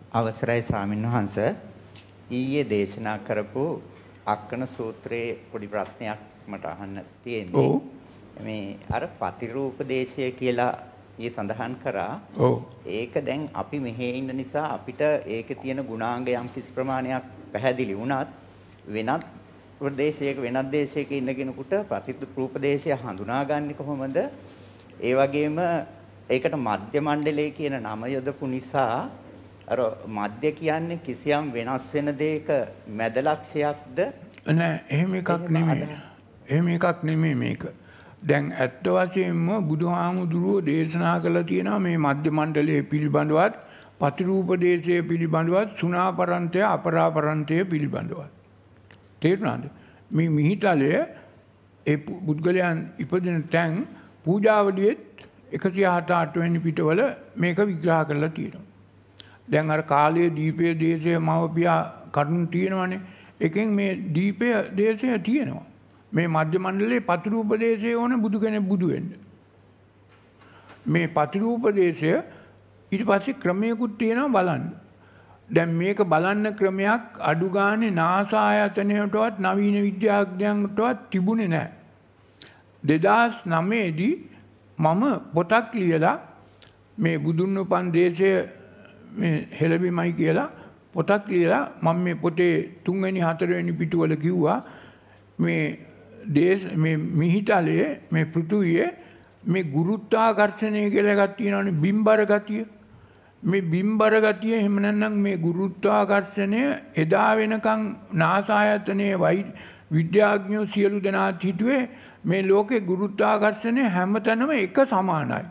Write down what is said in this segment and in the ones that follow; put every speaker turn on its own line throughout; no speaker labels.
අවසරයි ස්වාමින්වහන්ස ඊයේ දේශනා කරපු අක්කන සූත්‍රයේ පොඩි ප්‍රශ්නයක් මට අහන්න තියෙන්නේ.
ඔව්.
මේ අර පතිරූපදේශය කියලා ඊයේ සඳහන් කරා.
ඔව්.
ඒක දැන් අපි මෙහෙ ඉන්න නිසා අපිට ඒකේ තියෙන ගුණාංග යම් කිසි ප්‍රමාණයක් පැහැදිලි වුණත් වෙනත් ප්‍රදේශයක වෙනත් දේශයක ඉන්න කෙනෙකුට පතිරූපදේශය හඳුනාගන්නේ කොහොමද? ඒ වගේම ඒකට මධ්‍ය මණ්ඩලය කියන නම යොදපු නිසා අර මධ්‍ය කියන්නේ කිසියම් වෙනස් වෙන දෙයක මැද ලක්ෂයක්ද
නෑ එහෙම එකක් නෙමෙයි. එහෙම එකක් නෙමෙයි මේක. දැන් ඇත්ත වශයෙන්ම බුදුහාමුදුරුවෝ දේශනා කළා තියෙනවා මේ මධ්‍ය මණ්ඩලයේ පිළිබඳවත් පතිරූපදේශයේ පිළිබඳවත් සුණාපරන්තය අපරාපරන්තය පිළිබඳවත්. තේරුණාද? මේ මිහිතලය ඒ පුද්ගලයන් ඉපදින තැන් පූජාවලියේ 178 වෙනි පිටවල මේක විග්‍රහ කරලා තියෙනවා. දැන් අර කාලයේ දීපේ දේශයේ මවපියා කරුණු තියෙනවානේ. එකෙන් මේ දීපේ දේශය තියෙනවා. මේ මධ්‍ය මණ්ඩලයේ පතිරූපදේශයේ ඕන බුදු කෙනෙක් බුදු වෙන්න. මේ පතිරූපදේශය ඊට පස්සේ ක්‍රමයකුත් තියෙනවා බලන්න. දැන් මේක බලන්න ක්‍රමයක් අඩු ගානේ නාසා ආයතනයටවත් නවීන විද්‍යාඥයන්ටවත් තිබුණේ නැහැ. 2009 දී මම පොතක් ලියලා මේ බුදුන් උපන් දේශය මේ හෙළබීමයි කියලා පොතක් ලියලා මම මේ පොතේ 3 වෙනි 4 වෙනි පිටුවල කිව්වා මේ මේ මිහිතලයේ මේ පෘථුවියේ මේ ගුරුත්වාකර්ෂණය කියලා එකක් තියෙනවානේ බිම්බර ගතිය. මේ බිම්බර ගතිය එහෙම නැත්නම් මේ ගුරුත්වාකර්ෂණය එදා වෙනකන් නාසා ආයතනයේ විද්‍යාඥයෝ සියලු දෙනාත් හිතුවේ මේ ලෝකේ ගුරුත්වාකර්ෂණය හැමතැනම එක සමානයි.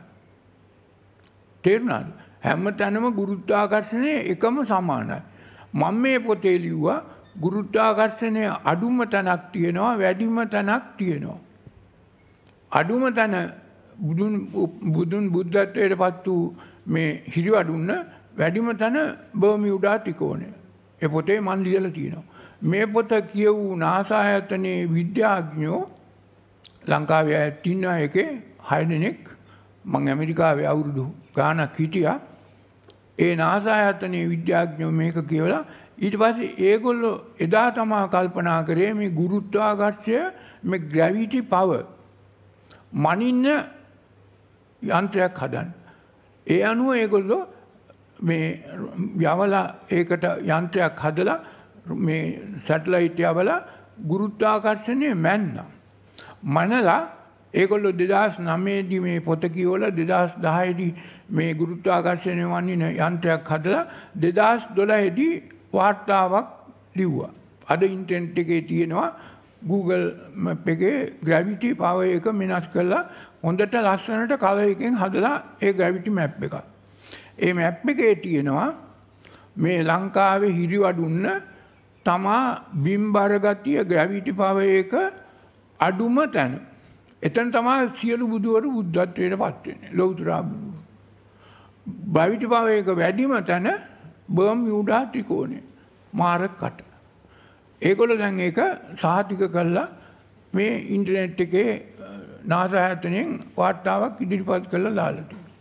තේරුණාද? හැමතැනම ගුරුත්වාකර්ෂණය එකම සමානයි. මම මේ පොතේ ලිව්වා ගුරුත්වාකර්ෂණය අඩුම තැනක් තියෙනවා වැඩිම තැනක් තියෙනවා. අඩුම තැන බුදුන් බුද්ධත්වයට පත් වූ මේ හිරිවඩුන්න වැඩිම තැන බර්මියුඩා ත්‍රිකෝණය. ඒ පොතේ මන් ලියලා තියෙනවා. මේ පොත කියවූ නාසා ආයතනයේ විද්‍යාඥයෝ ලංකාවේ ඉන්න එකේ 6 දෙනෙක් මම ඇමරිකාවේ අවුරුදු ගාණක් හිටියා. ඒ නාසා ආයතනයේ විද්‍යාඥයෝ මේක කියවලා ඊට පස්සේ ඒගොල්ලෝ එදා තමයි කල්පනා කරේ මේ ගුරුත්වාකර්ෂණය මේ ග්‍රැවිටි පවර් මනින්න යන්ත්‍රයක් හදන්න. ඒ අනුව ඒගොල්ලෝ මේ යවලා ඒකට යන්ත්‍රයක් හදලා මේ සැටලයිට් යවලා ගුරුත්වාකර්ෂණය මැන්නා. මනලා ඒගොල්ලෝ 2009 දී මේ පොත කියවලා 2010 දී මේ ගුරුත්වාකර්ෂණය වන්නින යන්ත්‍රයක් හදලා 2012 දී වාර්තාවක් ලිව්වා. අද ඉන්ටර්නෙට් එකේ තියෙනවා Google Map එකේ gravity power එක වෙනස් කරලා හොඳට ලස්සනට කලර් එකෙන් හදලා ඒ gravity map එක. ඒ map එකේ තියෙනවා මේ ලංකාවේ හිරිවඩුන්න තමා බිම්බර ගතිය gravity power එක අඩුම තැන. එතන තමයි සියලු බුදුවරු බුද්ධත්වයට පත් වෙන්නේ. ලෞතර බුදු. gravity power එක වැඩිම තැන බර්මියුඩා ත්‍රිකෝණය. මාරකට. ඒගොල්ලෝ දැන් ඒක සාහිතික කළා මේ ඉන්ටර්නෙට් එකේ නාසා ආයතනයෙන් වාර්තාවක් ඉදිරිපත් කරලා දාලා තියෙනවා.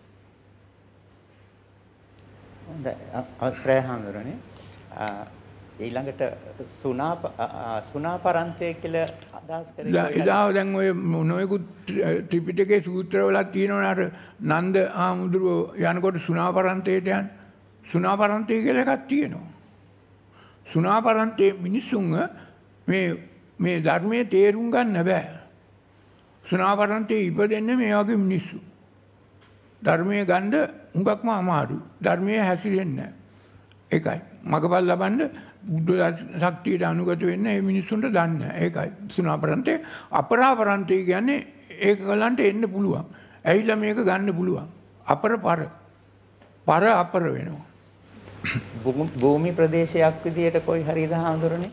හොඳයි. අවසරයි හඳුරන්නේ. ඊළඟට සුණාපරන්තය කියලා අදහස් කරේ.
එදා දැන් ඔය නොයෙකුත් ත්‍රිපිටකයේ සූත්‍රවල තියෙනවා අර නන්ද ආමුදුරෝ යනකොට සුණාපරන්තයට යන සුණාපරන්තය කියලා එකක් තියෙනවා. සුණාපරන්තේ මිනිස්සුන්ව මේ ධර්මයේ තේරුම් ගන්න බෑ. සුණාපරන්තේ ඉපදෙන්නේ මේ වගේ මිනිස්සු. ධර්මයේ ගන්න හුඟක්ම අමාරුයි. ධර්මයේ හැසිරෙන්නේ නැහැ. ඒකයි. මගපල් ලබන්න බුද්ධ ශක්තියට අනුගත වෙන්න මේ මිනිස්සුන්ට දන්නේ නැහැ. ඒකයි. සුණාපරන්තේ අපරාපරන්තේ කියන්නේ ඒක ගලන්ට එන්න පුළුවන්. ඇවිල්ලා මේක ගන්න පුළුවන්. පර අපර වෙනවා.
භූමි ප්‍රදේශයක් විදියට කොයි හරියද හඳුරන්නේ?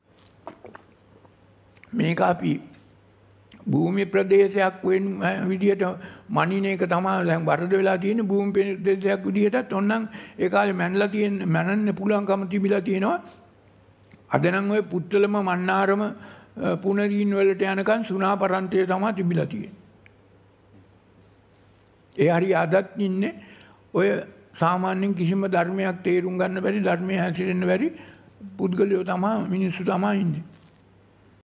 මේක අපි භූමි ප්‍රදේශයක් වෙන විදියට මනින එක තමයි දැන් වරද වෙලා තියෙන්නේ. භූමි ප්‍රදේශයක් විදියටත් ඔන්නම් ඒ කාලේ මැනන්න පුළුවන්කම තිබිලා තියෙනවා. අද නම් ඔය පුත්තලම මන්නාරම පුනරීන් වලට යනකන් සුණාපරන්තය තමයි තිබිලා තියෙන්නේ. ඒ හරිය අදත් ඉන්නේ ඔය සාමාන්‍යයෙන් කිසිම ධර්මයක් තේරුම් ගන්න බැරි ධර්මයේ හැසිරෙන්න බැරි පුද්ගලයෝ තමයි මිනිස්සු තමයි ඉන්නේ.